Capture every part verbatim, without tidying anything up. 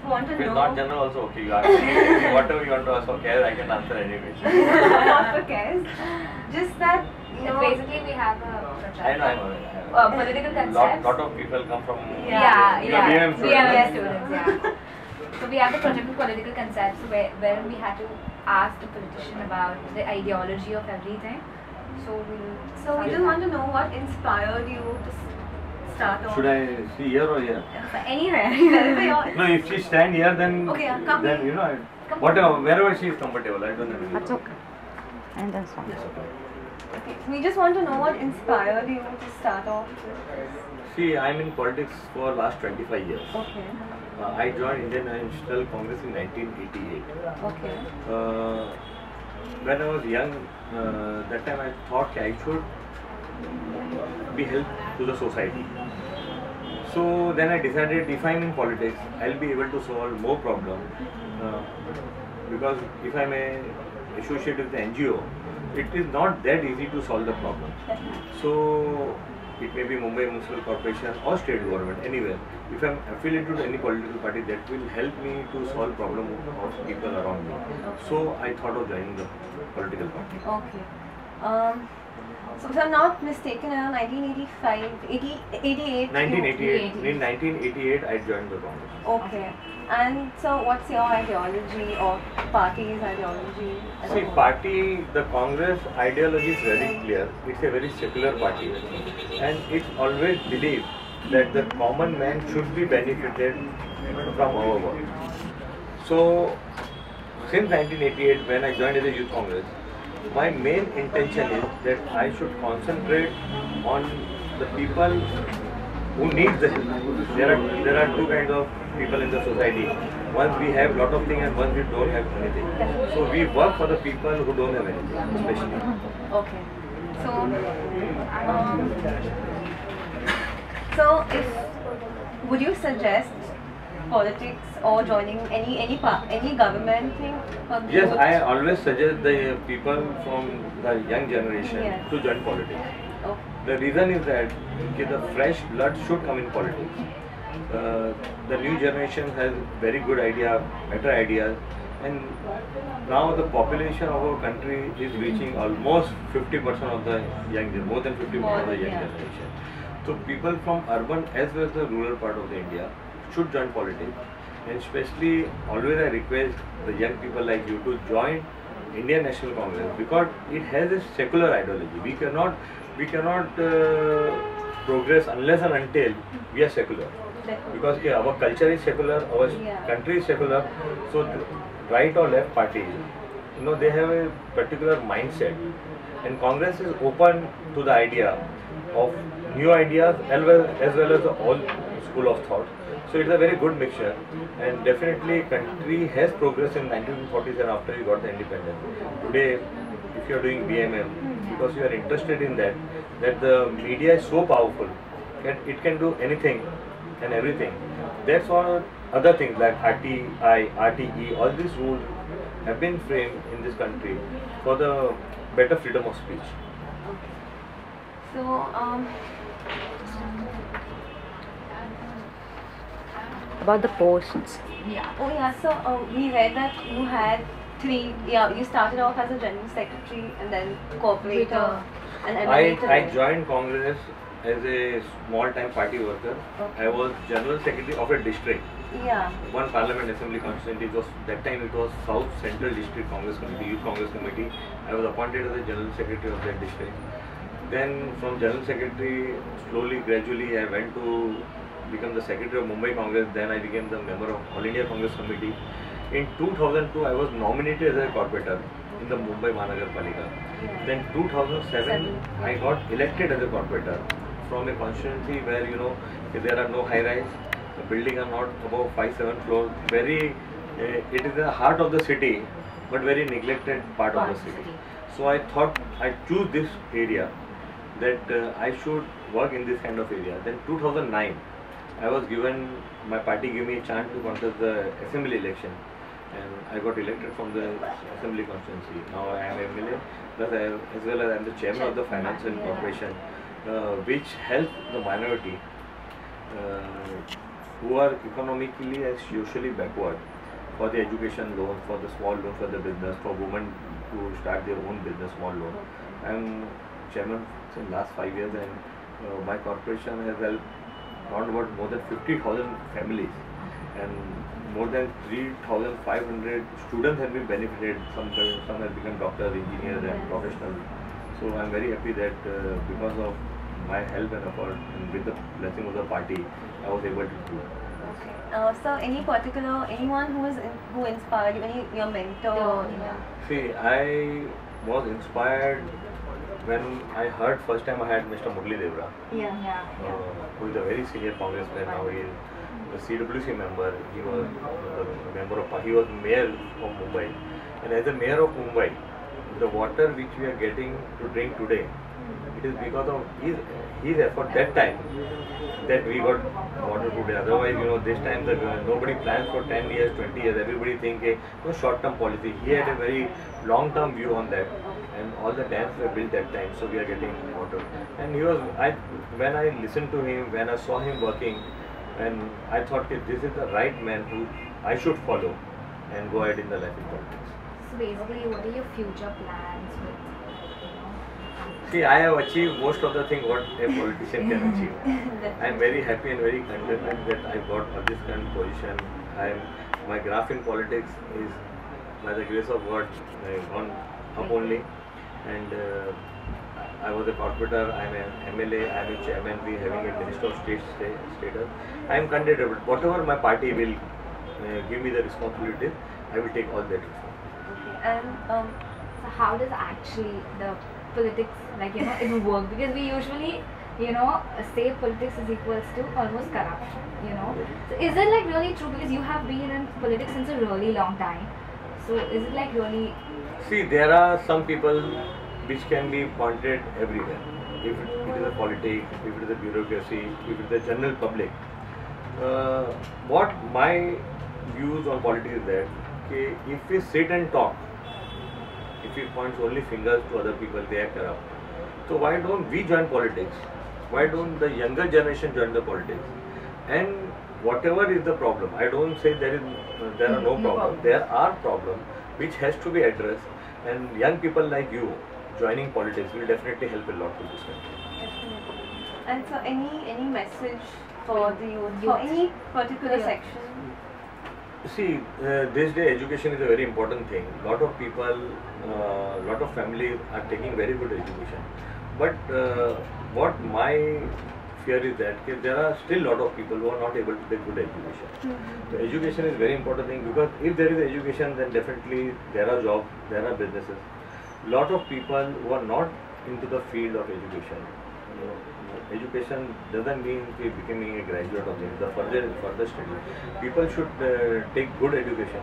want to If it's know. not general also okay. You ask me whatever you want to ask for care, I can answer anyway. Not for cares. Just that, you know. Basically, we have a project. I know, I know. I know. Uh, political concepts. Lot, lot of people come from Yeah, you yeah. know, B M B M S students. students, yeah. So we have the project of political concepts where, where we had to ask the politician about the ideology of everything. So we'll So we just want to know what inspired you to s- start off. Should I see here or here? anywhere. Wherever you're- No, if she stand here, then Okay, yeah, come then here. you know, I, whatever, wherever she is comfortable. I don't know. That's okay. And that's fine. Okay, so we just want to know what inspired you to start off with. See, I'm in politics for last twenty-five years. Okay. Uh, I joined Indian National Congress in nineteen eighty-eight. Okay. Uh, when I was young, uh, that time I thought I should be help to the society. So then I decided if I'm in politics, I'll be able to solve more problems. Uh, because if I'm a associated with the N G O, it is not that easy to solve the problem. So it may be Mumbai Municipal Corporation or state government, anywhere. If I'm affiliated to any political party, that will help me to solve problem of people around me. So I thought of joining the political party. Okay. Um, so if I'm not mistaken, around nineteen eighty-five, eighty, eighty-eight. nineteen you- eighty-eight. In nineteen eighty-eight, I joined the Congress. Okay. And so what's your ideology or party's ideology? as a See, whole? party, the Congress ideology is very clear. It's a very secular party, and it always believes that the common man should be benefited from our work. So, since nineteen eighty-eight, when I joined as a youth Congress, my main intention is that I should concentrate on the people who need the help. There are there are two kinds of people in the society. One, we have lot of things, and one, we don't have anything. So we work for the people who don't have anything, especially. Okay. So, um, so if would you suggest politics or joining any any pa- any government thing? for the Yes, youth? I always suggest the people from the young generation Yes. to join politics. Oh, The reason is that okay, the fresh blood should come in politics. Uh, the new generation has very good idea, better ideas, and now the population of our country is reaching almost fifty percent of the young gen, more than fifty percent of the young Yeah. generation. So people from urban as well as the rural part of the India should join politics, and especially always I request the young people like you to join Indian National Congress because it has a secular ideology. We cannot we cannot uh, progress unless and until we are secular. Because okay, our culture is secular, our Yeah. country is secular, so th- right or left party, you know, they have a particular mindset, and Congress is open to the idea of new ideas as well as well as the old school of thought. So it's a very good mixture, and definitely country has progressed in nineteen forty-seven after we got the independence. Today, if you are doing B M M, because you are interested in that, that the media is so powerful, and it can do anything and everything. That's all other things like R T I, R T E, all these rules have been framed in this country for the better freedom of speech. so um, About the posts. Yeah. oh yeah. So uh, we read that you had three. Yeah, you started off as a general secretary and then cooperator and I, emanator. I joined Congress as a small time party worker. Okay. I was general secretary of a district, Yeah. one parliament assembly constituency. It was that time it was South Central District Congress Committee, Youth Congress Committee. I was appointed as the general secretary of that district. Then from general secretary, slowly, gradually, I went to become the secretary of Mumbai Congress. Then I became the member of All India Congress Committee. In two thousand two, I was nominated as a corporator in the Mumbai Mahanagar Palika. Then two thousand seven, I got elected as a corporator from a constituency where you know there are no high rise, the building are not above five seven floors. Very, uh, it is the heart of the city, but very neglected part of the city. So I thought I choose this area that uh, I should work in this kind of area. Then two thousand nine, I was given, my party gave me a chance to contest the assembly election, and I got elected from the assembly constituency. Now I am M L A, plus I, as well as I am the chairman of the Financial Corporation, uh, which helps the minority uh, who are economically and socially backward, for the education loan, for the small loan for the business, for women to start their own business, small loan. I am chairman since last five years, and uh, my corporation has helped around about more than fifty thousand families, and more than three thousand five hundred students have been benefited. Some some have become doctors, engineers, and professionals. So I am very happy that uh, because of my help and effort, and with the blessing of the party, I was able to do. Okay. Uh, so any particular, anyone who is in, who inspired you, any your mentor? Yeah. See, I was inspired when I heard first time I had Mister Murli Devra, Yeah. Yeah. uh, who is a very senior congressman now. He is the C W C member. He was the member of. He was mayor of Mumbai, and as a mayor of Mumbai, the water which we are getting to drink today, it is because of his his effort that time that we got water today. Otherwise, you know, this time the nobody plans for ten years, twenty years. Everybody think a no short-term policy. He had a very long-term view on that, and all the dams were built that time, so we are getting water. And he was, I when I listened to him, when I saw him working, and I thought that this is the right man who I should follow and go ahead in the life in politics. So basically, what are your future plans with, you know? See, I have achieved most of the thing what a politician can achieve. I am very happy and very contented that I got this kind of position. I am, my graph in politics is, by the grace of God, uh, gone up only. And uh, I was a corporator, I am an M L A, I am a chairman, we having a minister of state sta status. I am contented, but whatever my party will uh, give me the responsibilities, I will take all that responsibility. Okay. And um, So how does actually the politics, like, you know, it work? Because we usually, you know, say politics is equals to almost corruption, you know. So is it like really true? Because you have been in politics since a really long time. So is it like really? See, there are some people which can be pointed everywhere. If it is a politics, if it is a bureaucracy, if it is the general public. Uh, what my views on politics is that okay, if we sit and talk, if we point only fingers to other people, they are corrupt. So why don't we join politics? Why don't the younger generation join the politics? And whatever is the problem, I don't say there is uh, there are no No problem. problem. There are problems which has to be addressed, and young people like you joining politics will definitely help a lot to this country. definitely. And so any any message for the youth, Youth. for any particular Yeah. section? See, uh, this day education is a very important thing. Lot of people, uh, lot of families are taking very good education. But uh, what my fear is that okay, there are still lot of people who are not able to take good education. Mm-hmm. So education is very important thing, because if there is education, then definitely there are jobs, there are businesses. Lot of people who are not into the field of education. You know, education doesn't mean okay, becoming a graduate of this. The further further study, people should uh, take good education,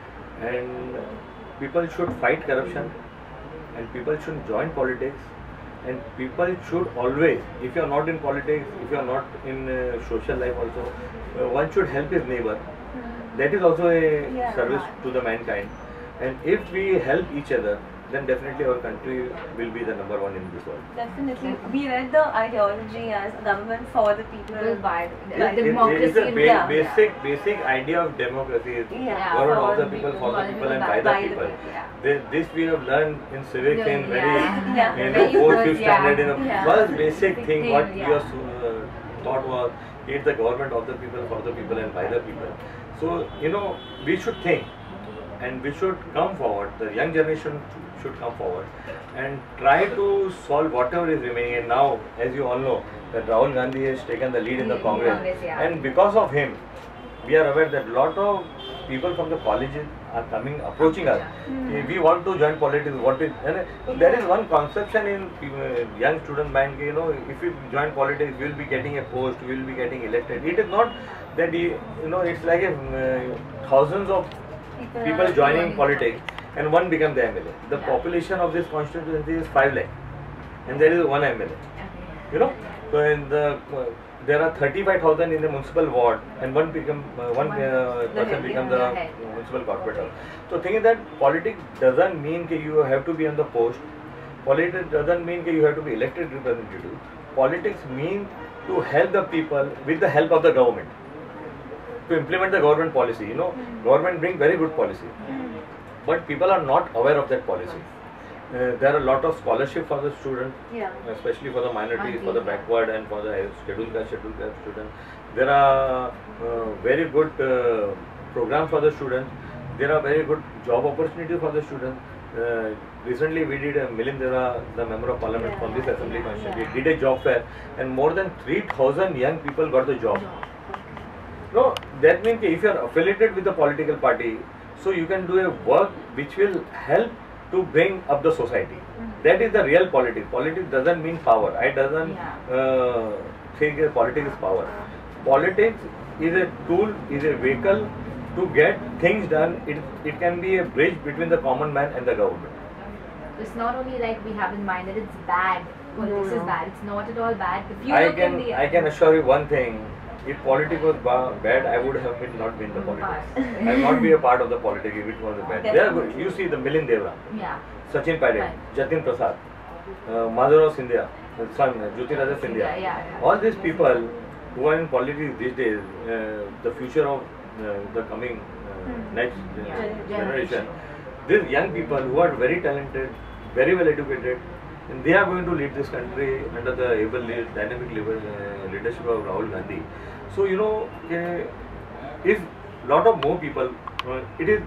and people should fight corruption, and people should join politics, and people should always, if you are not in politics, if you are not in uh, social life also, uh, one should help his neighbor. That is also a Yeah. service to the mankind. And if we help each other, then definitely our country will be the number one in this world. Definitely. We read the ideology as government for the people. People buy It- the it- it is democracy. a in ba- yeah. basic, basic idea of democracy is Yeah. government of for the people, for the people, and by the by the people. people, yeah. This, this we have learned in civics in Yeah. very, Yeah. in Very the fourth, good, fifth yeah. standard. In the Yeah. first basic Basic thing, thing, what we yeah. was uh, taught was it's the government of the people, for the people, and by the people. So you know we should think, and we should come forward. The young generation should come forward and try to solve whatever is remaining. And now, as you all know, that Rahul Gandhi has taken the lead in the In Congress, Congress, yeah. and because of him, we are aware that lot of people from the colleges are coming, approaching us. Hmm. We want to join politics. What is? And there is one conception in uh, young student mind. You know, if we join politics, we will be getting a post, we will be getting elected. It is not that you know. It's like a, uh, thousands of People, people are joining joining. politics, and one become the M L A. The Yeah. population of this constituency is five lakh, and there is one M L A. You know, so in the uh, there are thirty-five thousand in the municipal ward, and one become uh, one One- uh, the person head, becomes yeah, the the head. municipal corporator. So thing is that politics doesn't mean that you have to be on the post. Politics doesn't mean that you have to be elected representative. Politics means to help the people with the help of the government. to implement the government policy. You know, government bring very good policy, but people are not aware of that policy. Uh, there are a lot of scholarship for the students, Yeah. especially for the minorities, for the Minority, yeah. backward and for the scheduled caste, scheduled caste students. There are uh, very good uh, programs for the students. There are very good job opportunities for the students. Uh, recently, we did a Milind Deva, the member of parliament Yeah. from this assembly Yeah, constituency, yeah. did a job fair, and more than three thousand young people got the job. No, that means if you are affiliated with a political party, so you can do a work which will help to bring up the society. That is the real politics. Politics doesn't mean power. I doesn't Yeah. uh, think that politics is power. Politics is a tool, is a vehicle to get things done. It, it can be a bridge between the common man and the government. It's not only like we have in mind that it's bad. Politics No, is no. bad. It's not at all bad. If you I look can in the I can assure you one thing. If politics was ba- bad, I would have been not been the politics. Part. I will not be a part of the politics if it was bad. They are good. You see the Milind Deva, Yeah. Sachin Paide, Right. Jatin Prasad, uh, Madhurav Sindhya, his son Jyotiraja Sindhya. Yeah, yeah, yeah. All these people who are in politics these days, uh, the future of uh, the coming uh, next uh, Yeah. generation. These young people who are very talented, very well educated, and they are going to lead this country under the able, lead, dynamic leader, uh, leadership of Rahul Gandhi. So you know, uh, if lot of more people, uh, it is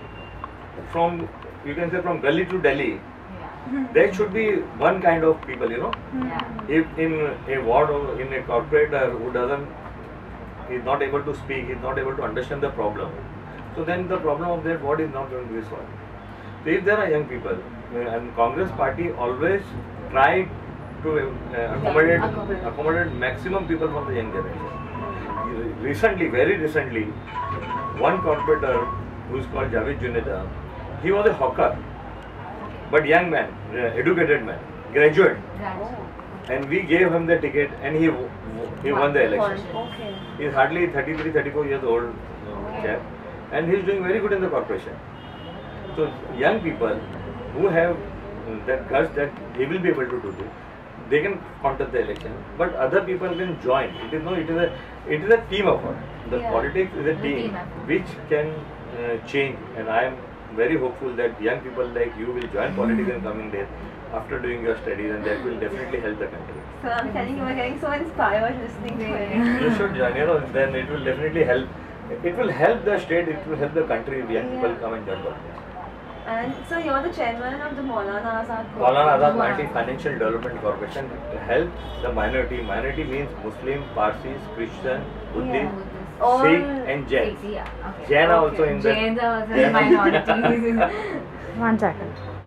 from you can say from Delhi to Delhi. Yeah. There should be one kind of people, you know. Yeah. If in a ward or in a corporator who doesn't, is not able to speak, is not able to understand the problem, so then the problem of that ward is not going to be solved. So if there are young people, uh, and Congress party always try to uh, accommodate, accommodate. accommodate maximum people from the young generation. Recently, very recently, one corporator who is called Javed Juneda, he was a hawker, but young man, uh, educated man, graduate. Right. And we gave him the ticket and he w- he won the election. Okay. He is hardly thirty-three, thirty-four years old uh, chap, and he is doing very good in the corporation. So young people who have uh, that guts that they will be able to do this, they can contest the election, but other people can join. It is no, it is a it is a team effort. The Yeah. politics is a The team team effort. which can uh, change, and I am very hopeful that young people like you will join politics in coming days after doing your studies, and that will definitely help the country. So I'm telling you, we're getting so inspired listening to it. You should join, you know, then it will definitely help. It will help the state, it will help the country if young people Yeah. come and join politics. And so you're the chairman of the Maulana Azad Maulana Azad Wow. Minority Financial Development Corporation to help the minority. Minority means Muslim, Parsis, Christian, Buddhist, Buddhist. All Sikh and Jain. Yeah. Okay. Jain are Okay. also in the Jains are also Jain. minorities. One second.